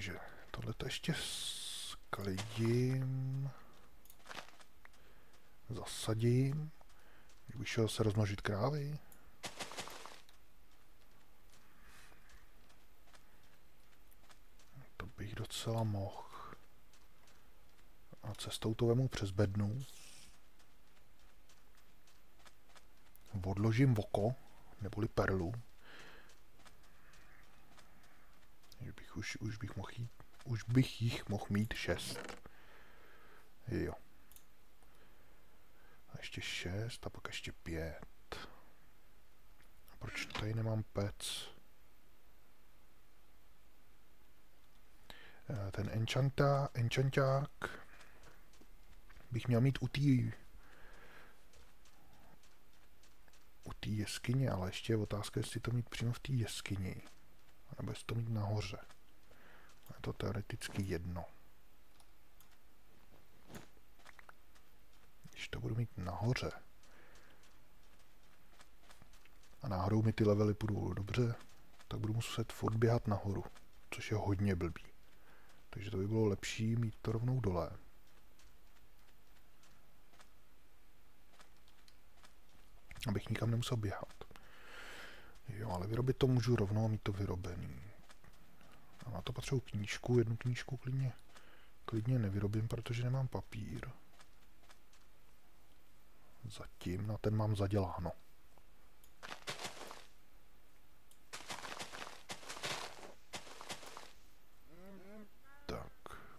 Takže tohle to ještě sklidím. Zasadím. Kdybych šel se rozmnožit krávy. To bych docela mohl. A cestou to vemu přes bednu. Odložím voko, neboli perlu. Už bych jich mohl mít 6. Jo. A ještě 6 a pak ještě 5. A proč tady nemám pec? Ten enchanták bych měl mít u té jeskyně, ale ještě je otázka, jestli to mít přímo v té jeskyni, nebo jestli to mít nahoře. Je to teoreticky jedno. Když to budu mít nahoře a náhodou mi ty levely půjdou dobře, tak budu muset furt běhat nahoru, což je hodně blbý. Takže to by bylo lepší mít to rovnou dole. Abych nikam nemusel běhat. Jo, ale vyrobit to můžu rovnou a mít to vyrobený. A na to potřebuji knížku, jednu knížku klidně nevyrobím, protože nemám papír. Zatím na ten mám zaděláno. Tak.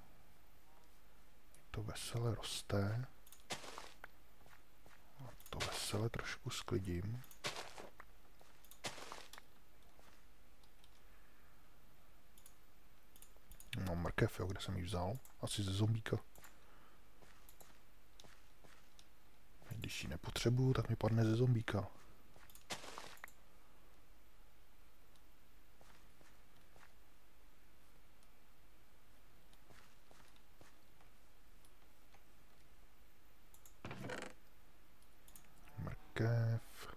To vesele roste. A to vesele trošku sklidím. No, mrkev, jo, kde jsem ji vzal? Asi ze zombíka. Když ji nepotřebuju, tak mi padne ze zombíka. Mrkev.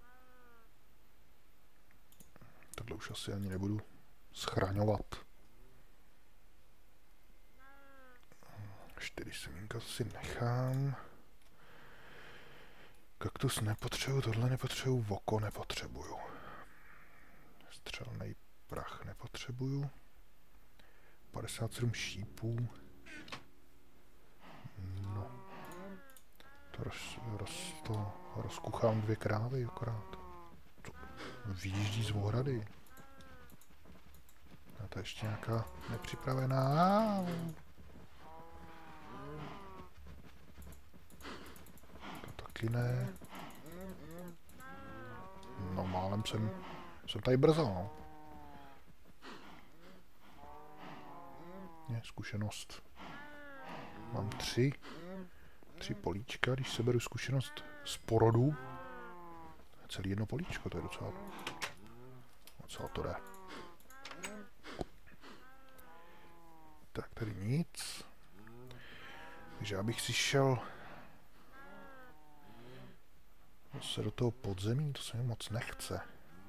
Tohle už asi ani nebudu schraňovat. 4 semínka si nechám. Kaktus nepotřebuju, tohle nepotřebuju, voko nepotřebuju. Střelnej prach nepotřebuju. 57 šípů. No. To rozkuchám 2 krávy akorát. To vyjíždí z ohrady. A to ještě nějaká nepřipravená. Taky ne. No málem jsem tady brzo, no. Je, zkušenost. Mám 3 políčka, když seberu zkušenost z porodu. Celý jedno políčko, to je docela to jde. Tak, tady nic. Takže já bych si šel zase do toho podzemí, to se mi moc nechce.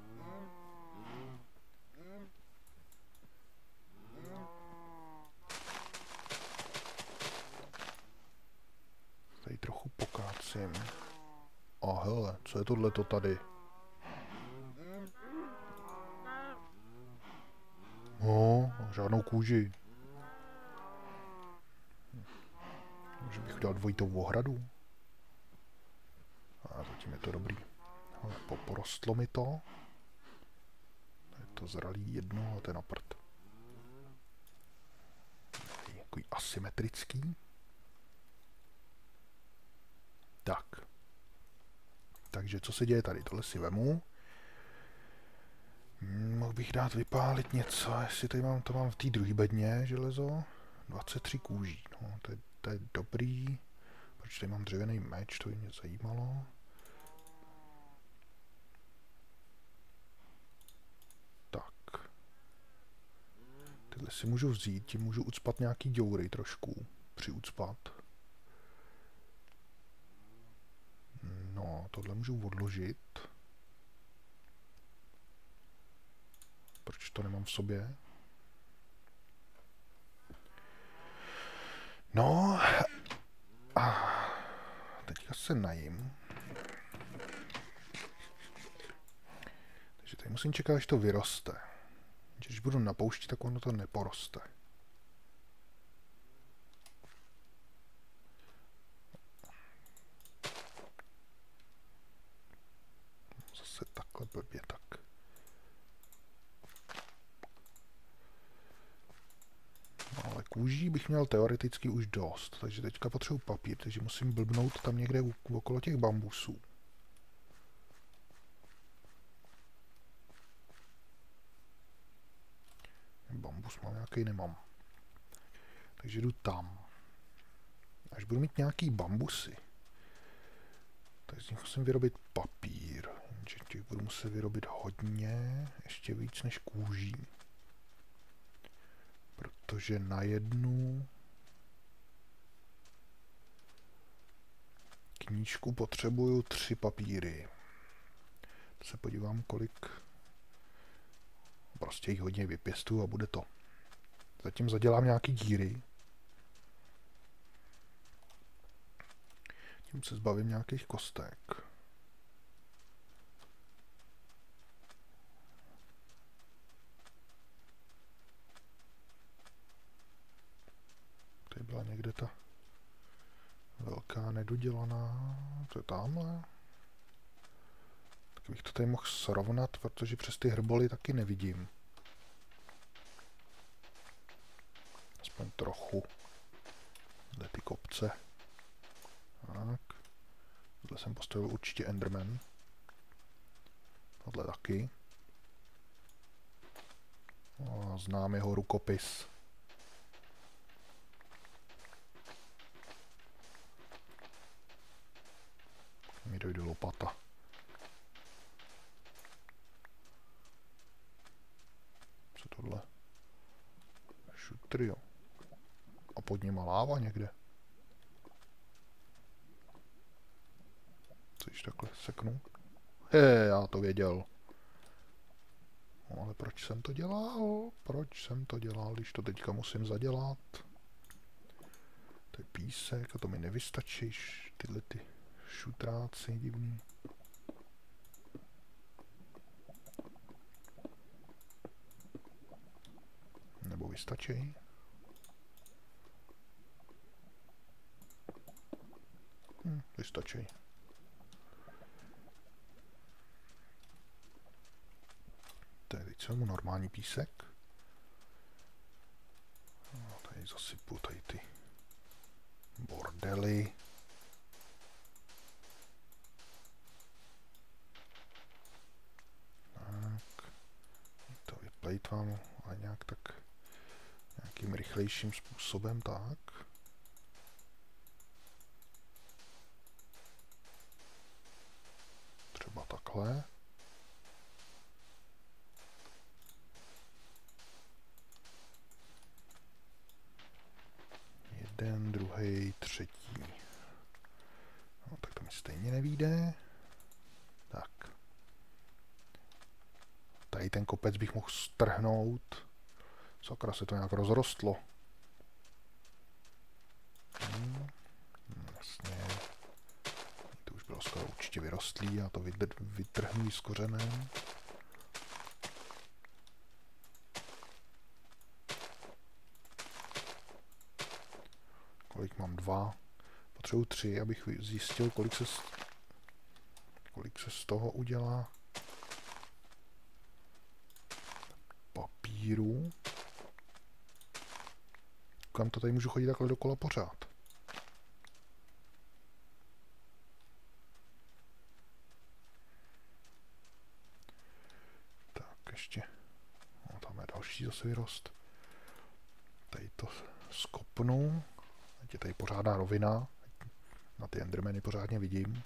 Tady trochu pokácím. A hele, co je tohleto tady? No, žádnou kůži. Že bych udělal dvojitou ohradu. A zatím je to dobrý. Ale porostlo mi to. Je to zralý jedno, ale to je na prd. Takový asymetrický. Tak. Takže co se děje tady? Tohle si vemu. Mohl bych dát vypálit něco, jestli tady to mám v té druhé bedně železo. 23 kůží, no, to je dobrý. Proč tady mám dřevěný meč, to by mě zajímalo. Tak. Tyhle si můžu vzít, tím můžu ucpat nějaký děury trošku. Přiucpat. No, tohle můžu odložit. Proč to nemám v sobě? No, a teďka se najím. Takže tady musím čekat, až to vyroste. Když budu na poušti, tak ono to neporoste. Zase takhle blbě tak. No, ale kůží bych měl teoreticky už dost, takže teďka potřebuji papír, takže musím blbnout tam někde okolo těch bambusů. Bambus mám nějaký, nemám. Takže jdu tam. Až budu mít nějaký bambusy, tak z nich musím vyrobit papír. Jenže těch budu muset vyrobit hodně, ještě víc než kůží. Protože na jednu knížku potřebuju 3 papíry. Se podívám, kolik. Prostě jich hodně vypěstuju a bude to. Zatím zadělám nějaký díry. Tím se zbavím nějakých kostek. Tady byla někde ta velká nedodělaná. To je tamhle. Tak bych to tady mohl srovnat, protože přes ty hrboly taky nevidím. Aspoň trochu. Zde ty kopce. Tak. Zde jsem postavil určitě Enderman. Tohle taky. A znám jeho rukopis. Mi dojde lopata. Co tohle? Šutr, jo. A pod nima láva někde. Což takhle seknu. Já to věděl. No, ale proč jsem to dělal? Proč jsem to dělal, když to teďka musím zadělat? To je písek a to mi nevystačí. Tyhle ty šutráci divný. Nebo vystačí? Vystačí. Teď jsem mu normální písek. No, tady zasypu tady ty bordely. Tak. To vyplejtvám, ale nějak tak nějakým rychlejším způsobem, tak. Třeba takhle. Jeden, druhý, třetí. No, tak to mi stejně nevyjde. Tak. Tady ten kopec bych mohl strhnout. Sakra, se to nějak rozrostlo. Jasně. To už bylo skoro určitě vyrostlý. Já to vytrhnu s kořenem. Kolik mám? 2. Potřebuji 3, abych zjistil, kolik se z toho udělá papíru. Kam to tady můžu chodit takhle dokola pořád? Tak ještě. No, tam je další zase vyrost. Tady to skopnu. Teď je tady pořádná rovina. Na ty endermany pořádně vidím.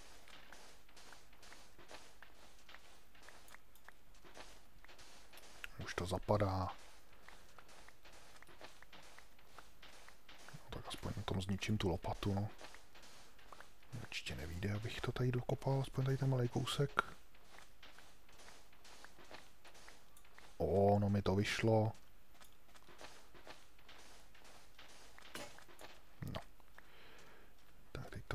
Už to zapadá. No, tak aspoň na tom zničím tu lopatu. No. Určitě nevíde, abych to tady dokopal. Aspoň tady ten malý kousek. No mi to vyšlo. No.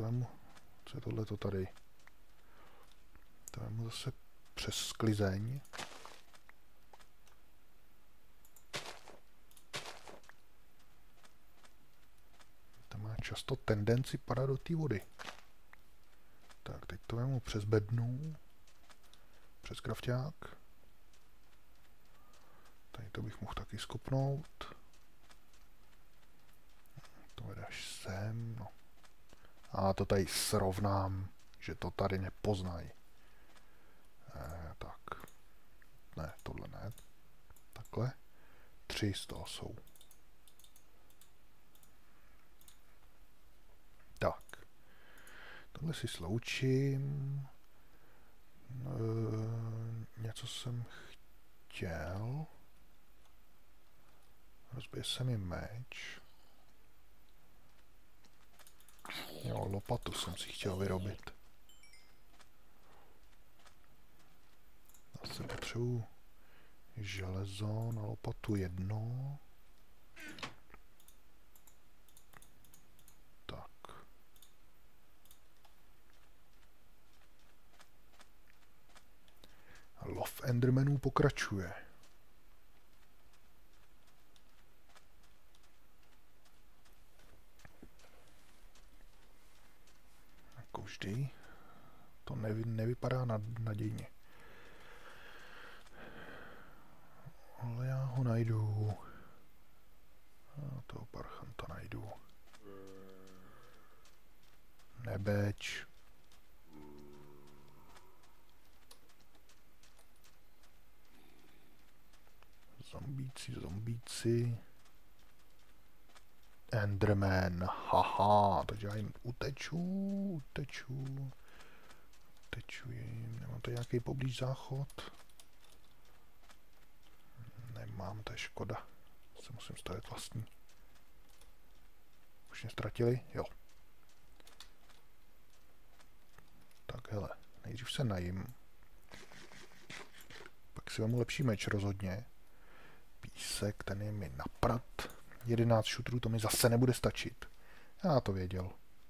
vemu, co je tohleto tady? To vemu zase přes sklizeň. To má často tendenci padat do té vody. Tak, teď to vemu přes bednu. Přes krafťák. Tady to bych mohl taky skopnout. To vede až sem, no. A to tady srovnám, že to tady nepoznají. Tak. Ne, tohle ne. Takhle. 3 z toho jsou. Tak. Tohle si sloučím. Něco jsem chtěl. Rozbije se mi meč. Jo, lopatu jsem si chtěl vyrobit. Zase potřebuji železo na lopatu 1. Tak. Lov Endermanů pokračuje. Jako vždy. To nevypadá nadějně. Ale já ho najdu. A toho parchanta najdu. Nebeč. Zombíci. Enderman. Haha, takže já jim uteču jim. Nemám tady nějaký poblíž záchod? Nemám, to je škoda. Se musím stavět vlastní. Už mě ztratili? Jo. Tak hele, nejdřív se najím. Pak si vemu lepší meč rozhodně. Písek, ten je mi na prd. 11 šutrů, to mi zase nebude stačit. Já to věděl.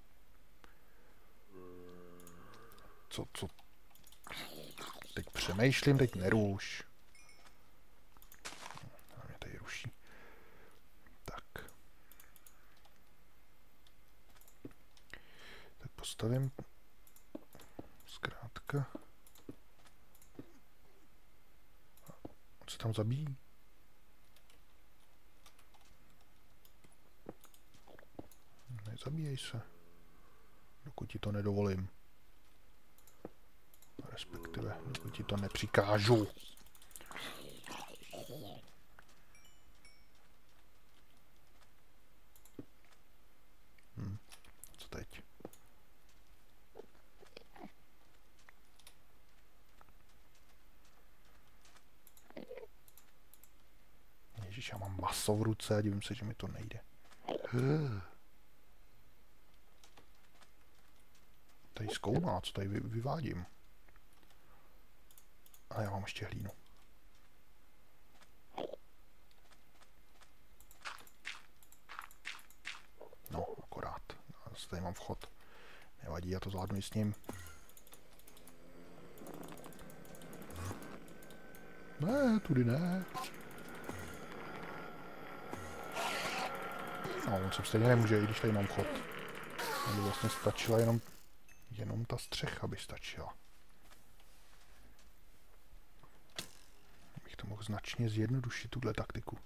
Co? Teď přemýšlím, teď neruš. A mě tady ruší. Tak. Tak postavím zkrátka. On se tam zabíjí? Nezabíjej se. Dokud ti to nedovolím. Respektive, dokud ti to nepřikážu. Co teď? Ježíš, já mám maso v ruce a divím se, že mi to nejde. Tady zkoumá, co tady vyvádím. A já mám ještě hlínu. No, akorát. Zase tady mám vchod. Nevadí, já to zvládnu i s ním. Ne, tudy ne. No, on se stejně nemůže, i když tady mám vchod. Aby vlastně stačila jenom ta střecha by stačila. Bych to mohl značně zjednodušit, tuhle taktiku.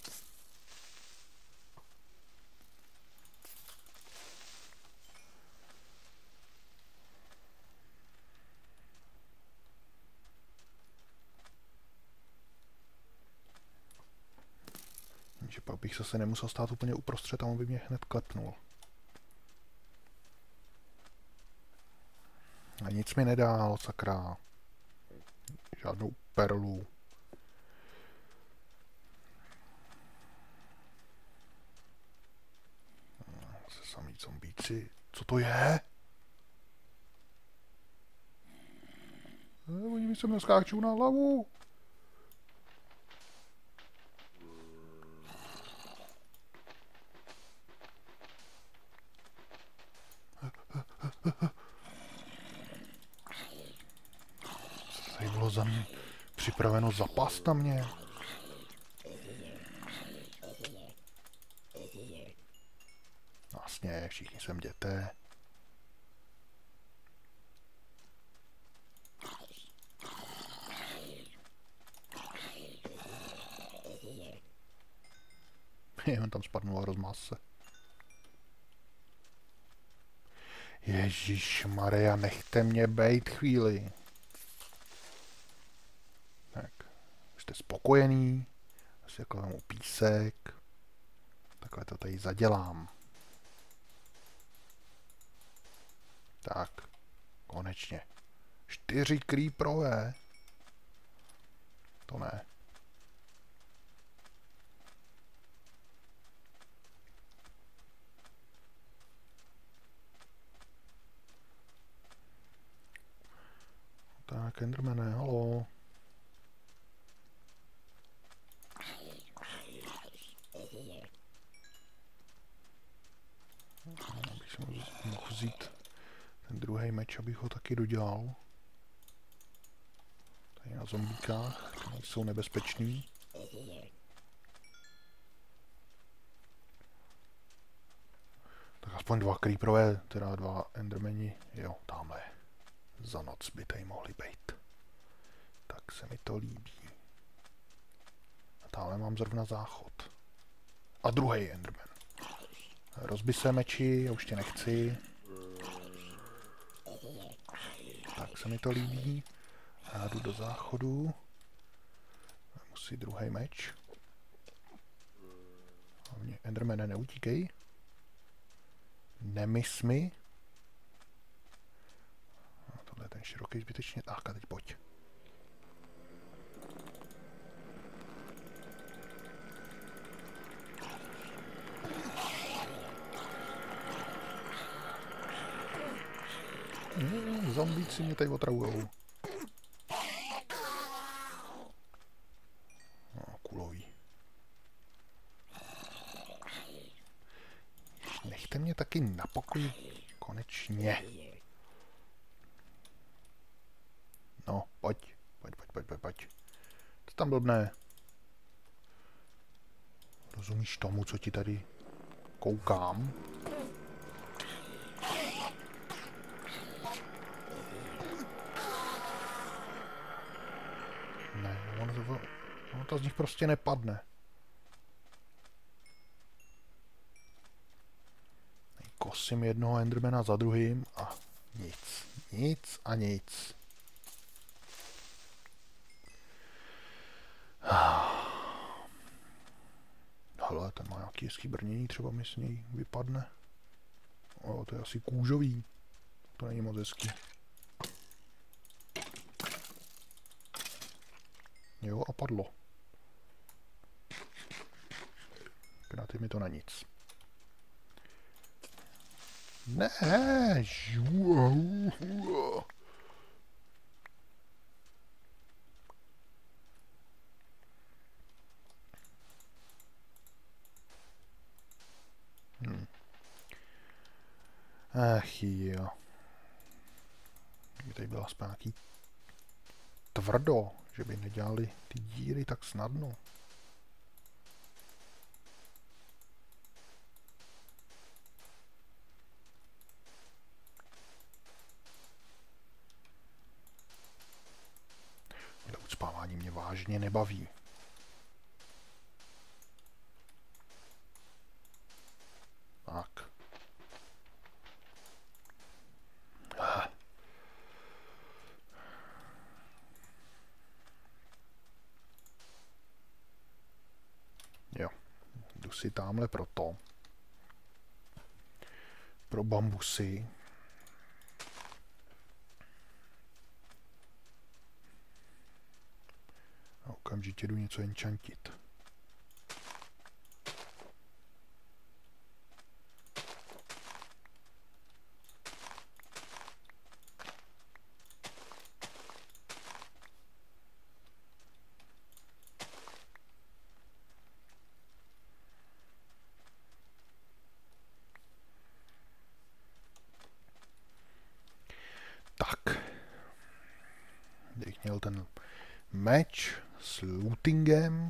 Že pak bych zase nemusel stát úplně uprostřed a on by mě hned klepnul. A nic mi nedal, sakra. Žádnou perlu. Zase samý zombíci. Co to je? Oni mi sem naskáčou na hlavu. Tady bylo za mě připraveno zapast na mě. Vlastně, všichni jsem děté. On tam spadnul a rozmás se. Ježišmarja, nechte mě bejt chvíli. Tak, jste spokojený. Asi jako vemu písek. Takhle to tady zadělám. Tak, konečně. 4 creeperové. To ne. Tak, Endermane, halo. Abych si mohl vzít ten druhý meč, abych ho taky dodělal. Tady na zombíkách, které jsou nebezpeční. Tak aspoň 2 creeperové, teda 2 endermeni, jo, tamhle. Za noc by tady mohli být. Tak se mi to líbí. A tamhle mám zrovna záchod. A druhý enderman. Rozbij se meči, já už tě nechci. Tak se mi to líbí. Já jdu do záchodu. Musí druhý meč. Hlavně endermane, neutíkej. Nemys mi. A tohle je ten široký zbytečně. Tak a teď pojď. Zombíci mě tady otravujou. No, kulový. Nechte mě taky na pokoji. Konečně. No, pojď. Pojď. Co tam blbne? Rozumíš tomu, co ti tady koukám? Ne, ono to z nich prostě nepadne. Kosím jednoho endermana za druhým a nic. Nic a nic. Hele, ten má nějaký hezký brnění, třeba mi s něj vypadne. O, to je asi kůžový. To není moc hezký. Jo, a padlo. Graty mi to na nic. Ne, Ach jo. Kdyby tady byla aspoň nějaký tvrdo, že by nedělali ty díry tak snadno. Ale ucpávání mě vážně nebaví. Tak. Jo, jdu si tamhle pro bambusy. A okamžitě jdu něco enchantit. měl ten meč s lootingem.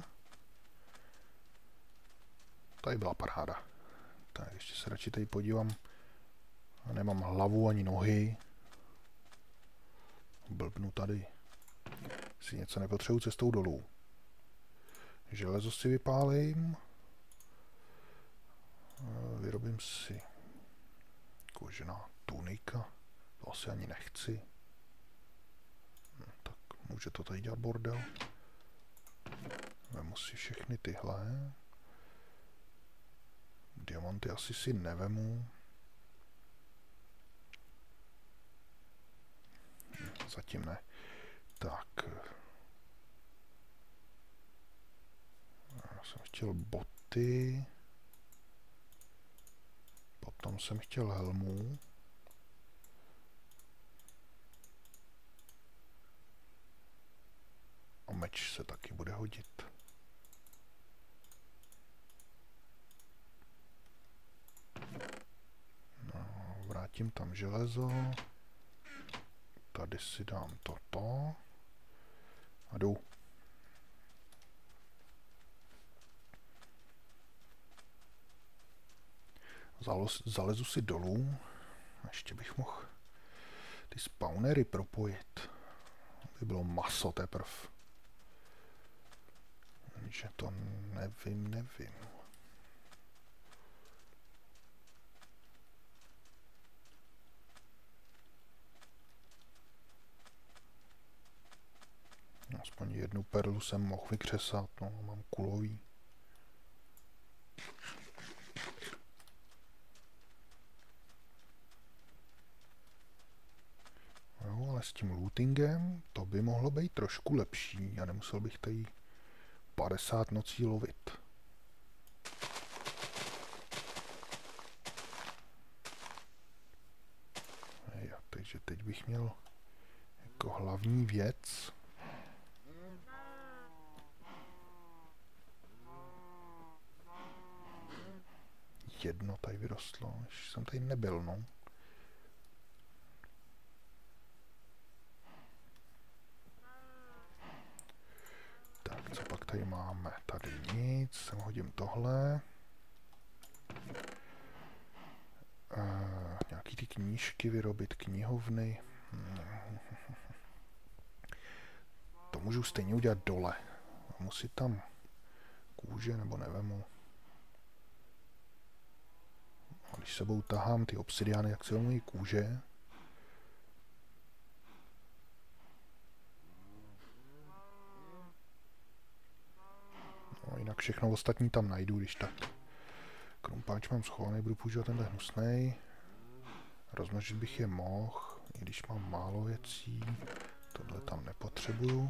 Tady byla paráda. Tak ještě se radši tady podívám. A nemám hlavu ani nohy. Blbnu tady. Si něco nepotřebuji cestou dolů. Železo si vypálím. Vyrobím si kožená tunika. To asi ani nechci. Tak může to tady dělat bordel. Vemu si všechny tyhle. Diamanty asi si nevemu. Zatím ne. Tak. Já jsem chtěl boty. Potom jsem chtěl helmu. A meč se taky bude hodit. No, vrátím tam železo. Tady si dám toto. A jdu. Zalezu si dolů. Ještě bych mohl ty spawnery propojit. By bylo maso teprv. Že to nevím. Aspoň jednu perlu jsem mohl vykřesat, no, mám kulový. Jo, ale s tím lootingem to by mohlo být trošku lepší a nemusel bych tady 50 nocí lovit. Jo, takže teď bych měl jako hlavní věc jedno tady vyrostlo, ještě jsem tady nebyl, no. Tak, co pak tady máme? Tady nic, sem hodím tohle. Nějaký ty knížky vyrobit, knihovny. To můžu stejně udělat dole. Musí tam kůže, nebo nevemu. A když sebou tahám ty obsidiány, jak se vemují kůže. No, jinak všechno ostatní tam najdu, když tak. Krumpáč mám schovaný, budu používat tenhle hnusnej. Rozmnožit bych je mohl, i když mám málo věcí. Tohle tam nepotřebuju.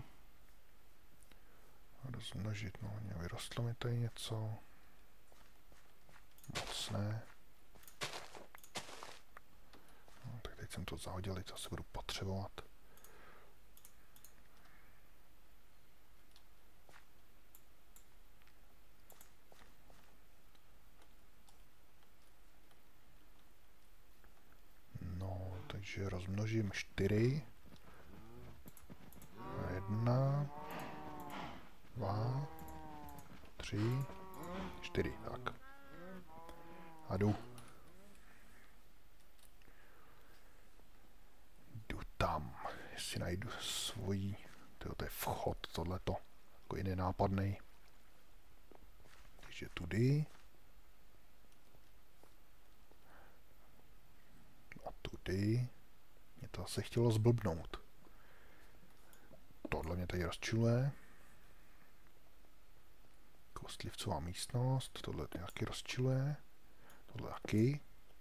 Rozmnožit, no, vyrostlo mi tady něco. Moc ne. No, tak teď jsem to zahodil, teď zase budu potřebovat. No, takže rozmnožím 4. 1, 2, 3, 4, tak. A jdu. Jdu tam, jestli najdu svojí, to je vchod, tohleto, jako jiný nápadnej. Takže tudy. A tudy. Mě to zase chtělo zblbnout. Tohle mě tady rozčiluje. Kostlivcová místnost, tohle nějaký rozčiluje. Tohle taky.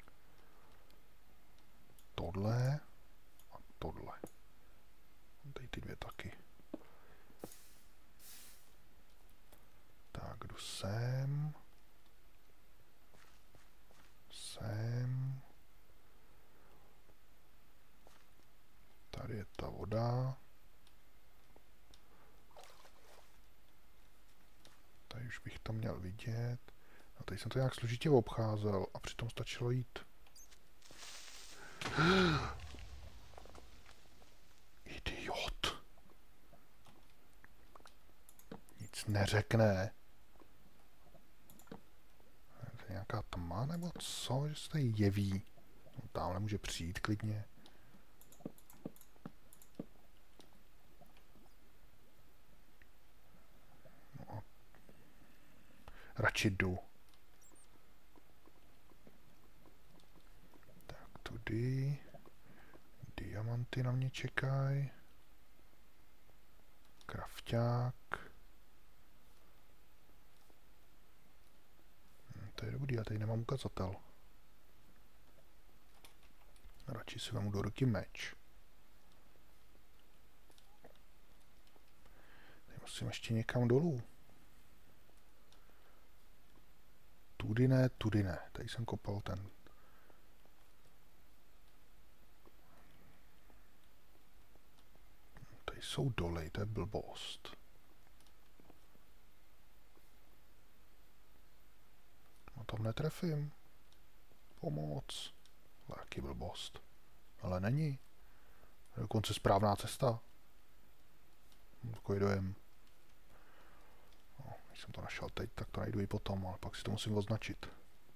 Tohle. A tohle. Tady ty dvě taky. Tak, jdu sem. Sem. Tady je ta voda. Tady už bych to měl vidět. A tady jsem to nějak složitě obcházel a přitom stačilo jít. Idiot. vůbec neřekne. To je nějaká tma nebo co, že se tady jeví. No, tamhle může přijít klidně. No, radši jdu. Tak tudy. Diamanty na mě čekají. Krafťák. To je dobrý, ale tady nemám ukazatel. Radši si vemu do ruky meč. Tady musím ještě někam dolů. Tudy ne, tudy ne. Tady jsem kopal ten. Tady jsou doly, to je blbost. No tam netrefím. Pomoc. Taky blbost. Ale není. Dokonce správná cesta. Takový dojem. No, když jsem to našel teď, tak to najdu i potom, ale pak si to musím označit.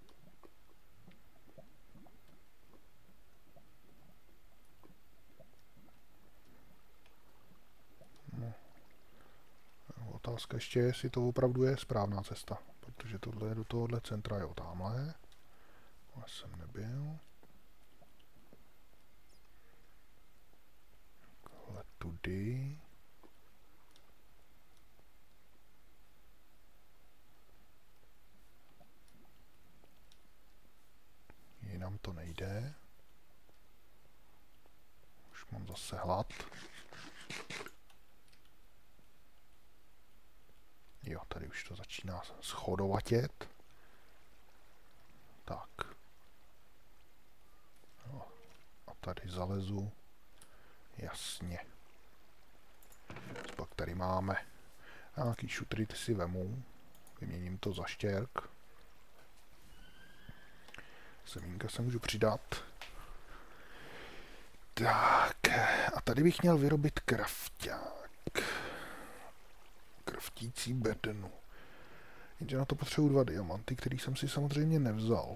No. Otázka ještě je, jestli to opravdu je správná cesta. Protože tohle je do tohohle centra, jo, tamhle. Ale jsem nebyl. Tohle tudy. Jinam to nejde. Už mám zase hlad. Jo, tady už to začíná schodovatět. Tak. No, a tady zalezu. Jasně. Pak tady máme nějaký šutry, ty si vemu. Vyměním to za štěrk. Semínka se můžu přidat. Tak, a tady bych měl vyrobit krafťák. Kraftící bednu. Jenže na to potřebuji 2 diamanty, který jsem si samozřejmě nevzal.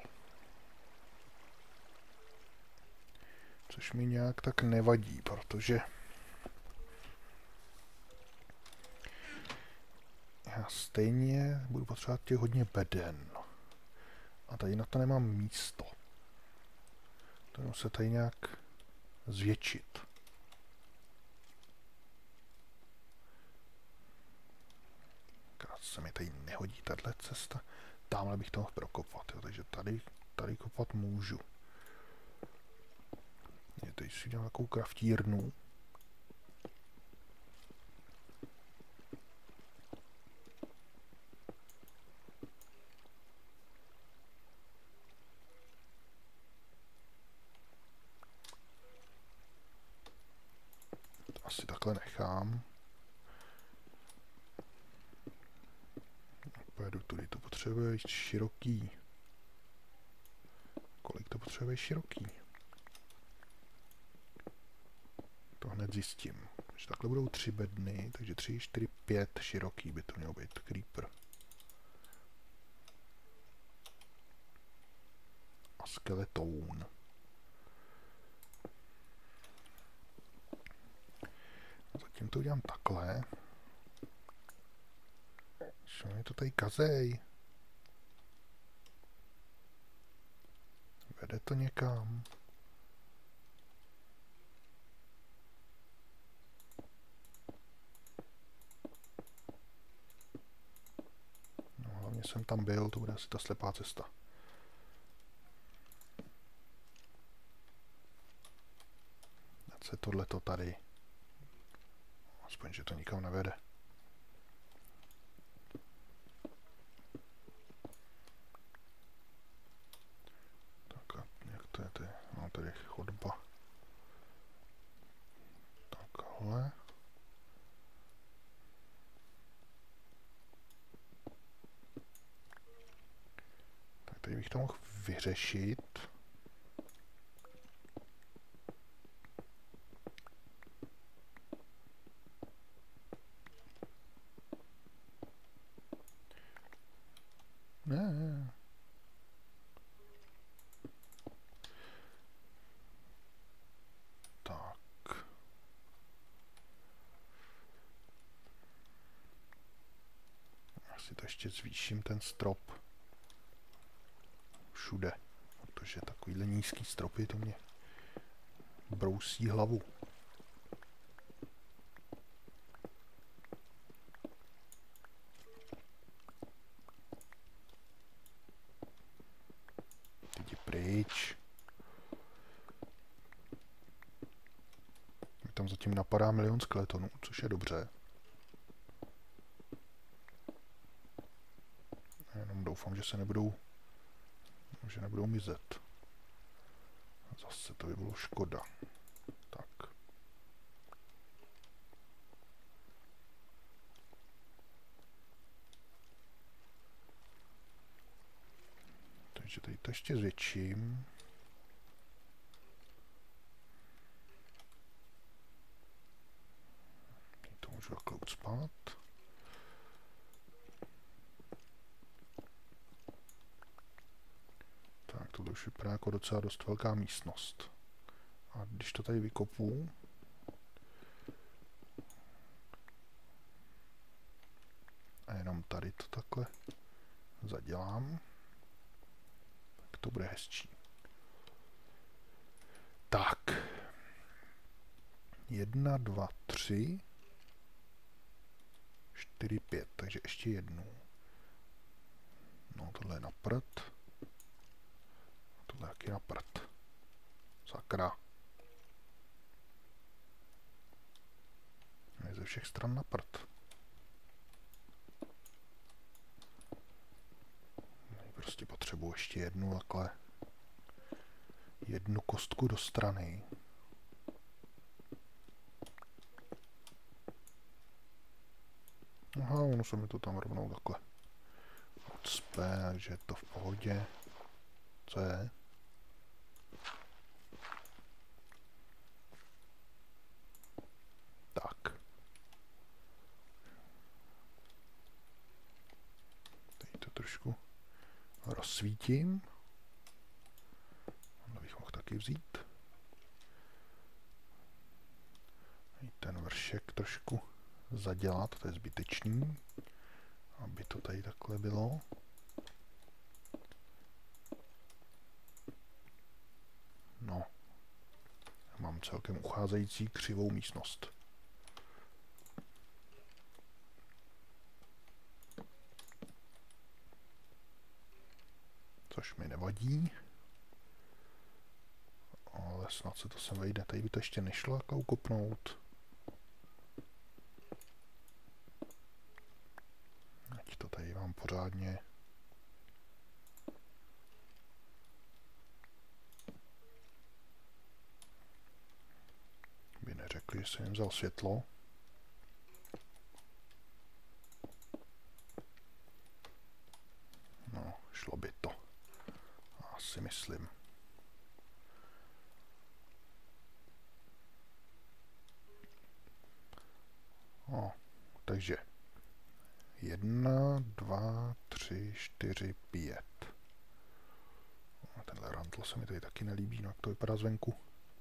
Což mi nějak tak nevadí, protože já stejně budu potřebovat těch hodně beden. A tady na to nemám místo. To musím se tady nějak zvětšit. Krát se mi tady nehodí tahle cesta. Tamhle bych to mohl prokopat, jo, takže tady kopat můžu. Teď si dělám takovou kraftírnu. To asi takhle nechám. Pojedu tudy, to potřebuje široký. Kolik to potřebuje široký? To hned zjistím. Že takhle budou 3 bedny, takže 3, 4, 5 široký by to mělo být. Creeper. A skeleton. Zatím to udělám takhle. Co mi to tady kazej? Vede to někam. No, hlavně jsem tam byl, to bude asi ta slepá cesta. Ať se tohleto tady. Aspoň, že to nikam nevede. Tak a jak to je tady? No, tady je chodba. Takhle. Tak tady bych to mohl vyřešit. si to ještě zvýším, ten strop. Všude. Protože takovýhle nízký stropy to mě brousí hlavu. Jdi pryč. Mě tam zatím napadá 1 000 000 skeletonů, což je dobře. Jenom doufám, že nebudou mizet. Zase to by bylo škoda. Tak. Takže tady to ještě zvětším. Teď to můžu takhle ucpat. Tak, tohle už vypadá jako docela dost velká místnost. A když to tady vykopu, a jenom tady to takhle zadělám, tak to bude hezčí. Tak. 1, 2, 3, 4, 5, takže ještě jednu. No, tohle je na prd. Tohle taky na prd. Sakra. Je ze všech stran na prd. Prostě potřebuji ještě jednu takhle. Jednu kostku do strany. Aha, ono se mi to tam rovnou takhle odspe, takže je to v pohodě. Co je? Tak. Teď to trošku rozsvítím. Tohle bych mohl taky vzít. Teď ten vršek trošku zadělat, to je zbytečný, aby to tady takhle bylo. No, mám celkem ucházející křivou místnost. Což mi nevadí. Ale snad se to sem vejde. Tady by to ještě nešlo jako ukopnout. Ať to tady mám pořádně. By neřekli, že jsem jim vzal světlo. No, šlo by to. Asi myslím. No, takže 1, 2, 3, 4, 5. Tenhle rantl se mi tady taky nelíbí, no jak to vypadá zvenku.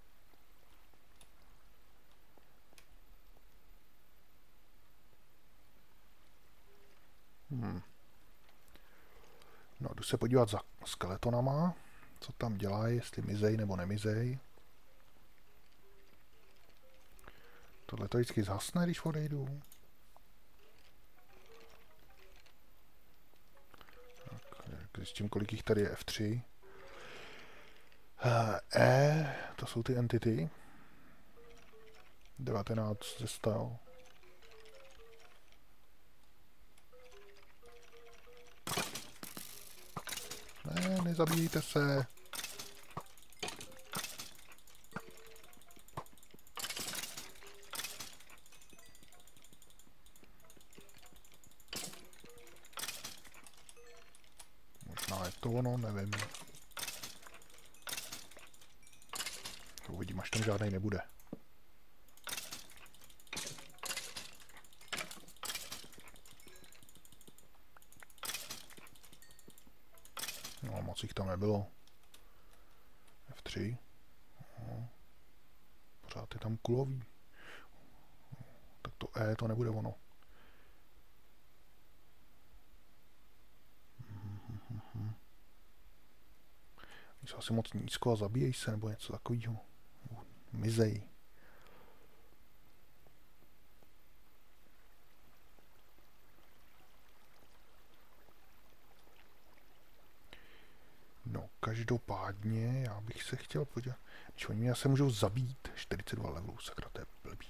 No, jdu se podívat za skeletonama, co tam dělají, jestli mizej nebo nemizej. Tohle to vždycky zhasne, když odejdu. Tak, zjistím, kolik jich tady je F3. To jsou ty entity. 19 ze 100. Ne, nezabíjejte se. Možná je to ono, nevím. To uvidím, až tam žádnej nebude. No, moc jich tam nebylo. F3. No. Pořád je tam kulový. Tak to E to nebude ono. Jsou asi moc nízko a zabíjejí se, nebo něco takového. Mizej. No, každopádně já bych se chtěl podívat. Když oni mě se můžou zabít. 42 levelů, sakra, to je blbý.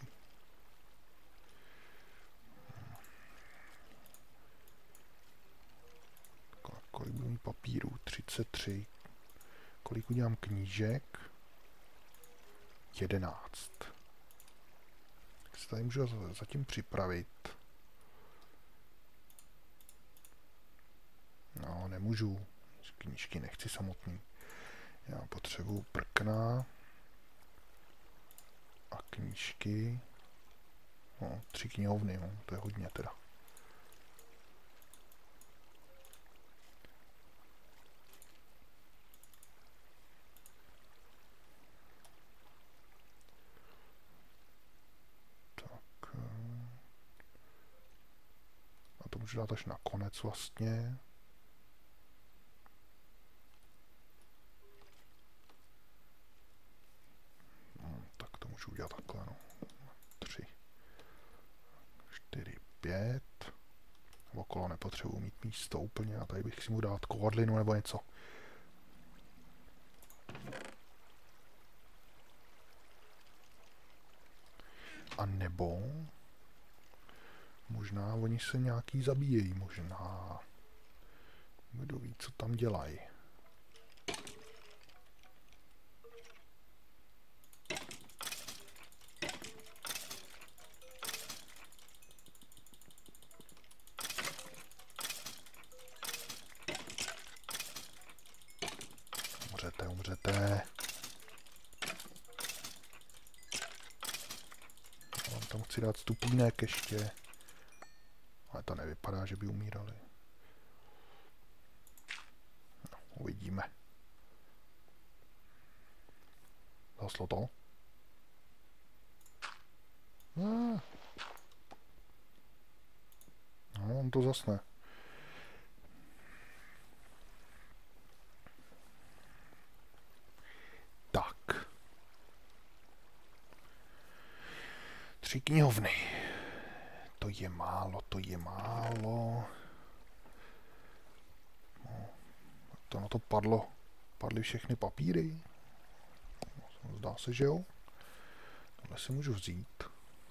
Kolik budu mít papírů? 33. Kolik udělám knížek? 11. Tak se tady můžu zatím připravit. No, nemůžu. Knížky nechci samotný. Já potřebuju prkna a knížky. No, 3 knihovny, no, to je hodně teda. Tak. A to můžu dát až na konec vlastně. Tak to můžu udělat takhle, no. 3, 4, 5. Okolo nepotřebuji mít místo úplně a tady bych si mohl dát kovadlinu nebo něco. A nebo možná oni se nějaký zabíjejí, možná. Kdo ví, co tam dělají. Umřete. Já tam chci dát stupínek ještě. Ale to nevypadá, že by umírali. No, uvidíme. Zaslo to? No, on to zasne. Tak. 3 knihovny. To je málo, to je málo. No, to na to padlo. Padly všechny papíry. Zdá se, že jo. Tohle si můžu vzít.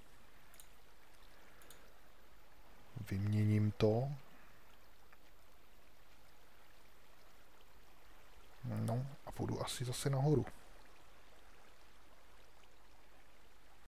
Vyměním to. No a půjdu asi zase nahoru.